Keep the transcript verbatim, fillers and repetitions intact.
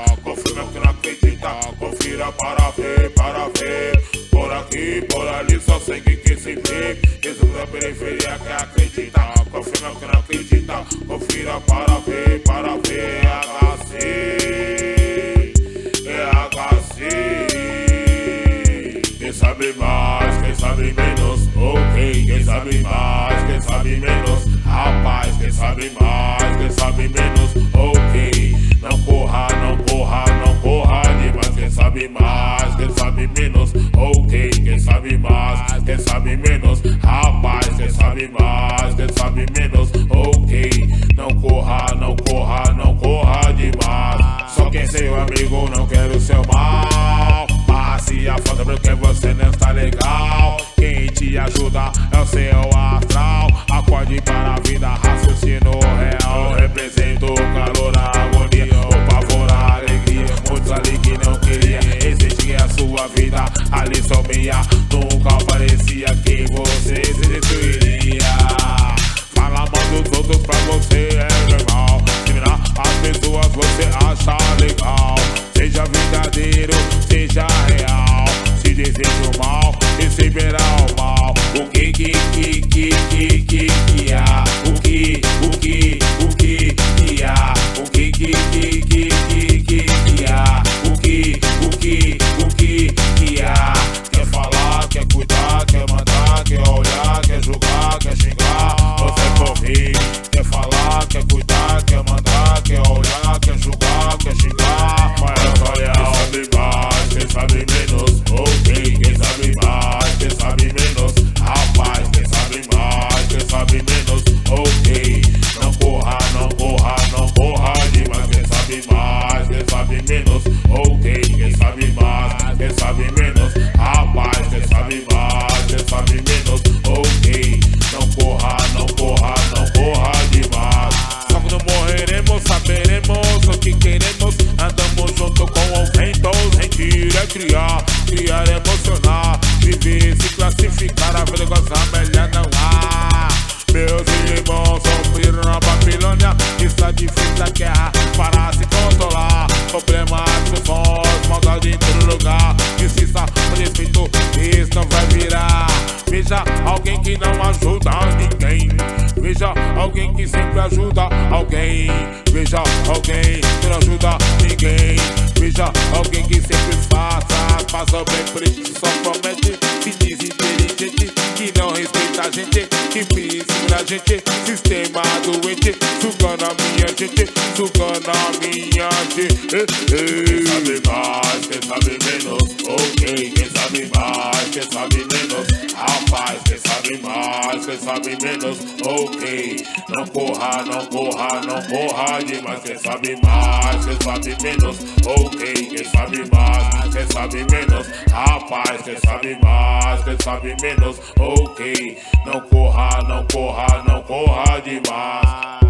confirma que não acredita, confira para ver, para ver. Por aqui, por ali, só sei que quem se vê. Jesus da periferia que acredita, confirma que não acredita, confira para ver, para ver. H C, é H C. Quem sabe mais, quem sabe menos, ok. Quem sabe mais, quem sabe menos, rapaz. Quem sabe mais, quem sabe menos, ok. Não corra, não corra, não corra demais. Quem sabe mais, quem sabe menos, ok. Quem sabe mais, quem sabe menos, rapaz. Quem sabe mais, quem sabe menos, ok. Não corra, não corra, não corra demais. Só quem seu amigo não quer o seu mal. Passe a foto porque você não está legal. Quem te ajuda é o seu astral. Acorde para a vida, raciocínio real. Eu represento o calor, a agonia, o pavor, a alegria. Muitos ali que não queria existir a sua vida. Ali somia, nunca parecia que você se destruiria. Fala mal dos outros pra você é normal. Discriminar as pessoas você acha legal. Seja verdadeiro, seja real. Se deseja o mal, receberá o mal. O que que que que que que que há? O que, o que, o que que há? O que que que que que que que há? O que, o que, o que que há? Quer falar, quer cuidar, quer mandar, quer olhar, quer julgar, quer xingar. Você por mim, quer falar, quer cuidar, quer mandar, quer olhar, quer julgar, quer xingar. Mas olha, quem sabe mais, quem sabe menos, ok. Quem sabe mais, quem sabe menos, rapaz. Quem sabe mais, quem sabe menos, ok. Não corra, não corra, não corra demais. Quem sabe mais, quem sabe menos, ok. Quem sabe mais, quem sabe menos, rapaz. Quem sabe mais, quem sabe menos, ok. Não corra, não corra, não corra demais. Só quando morreremos, saberemos o que queremos. Andamos junto com o vento, sentir é criar, criar é emocionar, viver, se classificar, a vida gozar melhor não há. Meus irmãos sofreram na Babilônia, está difícil a guerra para se controlar. Problemas, sons, maldade em todo lugar. Justiça, com respeito, isso não vai virar. Veja alguém que não ajuda ninguém. Veja alguém que sempre ajuda alguém. Veja alguém que não ajuda ninguém. Veja alguém que sempre faça, passa bem preto, só promete. Se diz inteligente, que não respeita a gente, que piscina a gente. Sistema doente, sugando a minha gente, sugando a minha gente. Quem sabe mais, quem sabe menos, ok. Quem sabe mais, quem sabe menos, rapaz. Quem sabe mais, quem sabe menos, ok. Não corra, não corra, não corra demais. Quem sabe mais, quem sabe menos, ok. Quem sabe mais, quem sabe menos, rapaz. Quem sabe mais, quem sabe menos, ok. Não corra, não corra, não corra demais.